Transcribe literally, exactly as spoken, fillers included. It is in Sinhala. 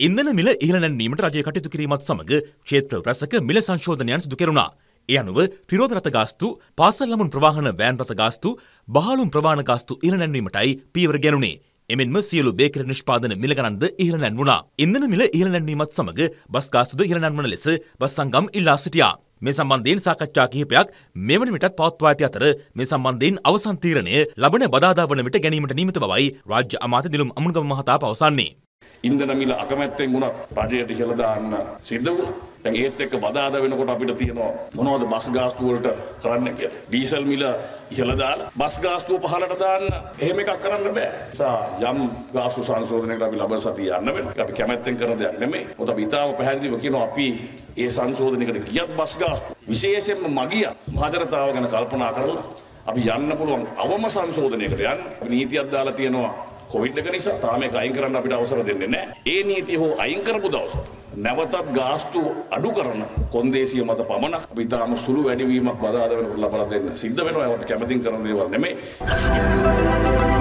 ඉන්ධන මිල ඉහළ නැංවීමට රජය කටයුතු කිරීමත් සමග ක්ෂේත්‍ර රැසක මිල සංශෝධනයන් සිදු කෙරුණා. ඒ අනුව ත්‍රිරෝද රථ ගාස්තු, පාසල් ළමුන් ප්‍රවාහන වෑන් රථ ගාස්තු, බහලුම් ප්‍රවාහන ගාස්තු ඉහළ නැංවීමටයි පියවර ගැනුණේ. එමෙන්ම සියලු බේකරි නිෂ්පාදන මිල ගණන්ද ඉහළ නැංවුණා. ඉන්ධන මිල ඉහළ නැංවීමත් සමග බස් ගාස්තුද ඉහළ නැංවන ලෙස බස් සංගම් ඉල්ලා සිටියා. මේ සම්බන්ධයෙන් සාකච්ඡා කිහිපයක් මෙවන විටත් පවත්වා ඇති අතර මේ සම්බන්ධයෙන් අවසන් තීරණය ලබන බදාදා වන විට ගැනීමට නියමිත බවයි රාජ්‍ය අමාත්‍ය දිලුම් අමුණුගම මහතා පවසන්නේ. ඉන්ධන මිල අකමැත්තෙන් වුණත් රජයට ඉහළ දාන්න සිද්ධ වුණා. දැන් ඒත් එක්ක බදාදා වෙනකොට අපිට තියෙනවා මොනවද බස් ගාස්තු වලට කරන්න කියලා. ඩීසල් මිල ඉහළ දාලා බස් ගාස්තුව පහළට දාන්න එහෙම එකක් කරන්න බෑ. සා යම් ගාස්තු සංශෝධනයකට අපි ලබන සතිය යන්න වෙනවා. අපි කැමැත්තෙන් කරන දෙයක් නෙමෙයි. මොකද අපි ඊටාම පැහැදිලිව කියනවා අපි ඒ සංශෝධනයකට ගියත් බස් ගාස්තු විශේෂයෙන්ම මගියා මහජනතාව ගැන කල්පනා කරලා අපි යන්න පුළුවන් අවම සංශෝධනයකට යන්න. අපි නීතියක් දාලා තියෙනවා. කොවිඩ් එක නිසා තාම ඒක අයින් කරන්න අපිට අවසර දෙන්නේ නැහැ. ඒ නීතිය හෝ අයින් කරපු දවසට නැවතත් ගාස්තු අඩු කරන කොන්දේසිය මත පමණක් අපි තාම සුළු වැඩිවීමක් බදාදා වෙනකොට ලබා දෙන්න සිද්ධ වෙනවා. ඒකට කැමැතින් කරන දේවල් නෙමෙයි.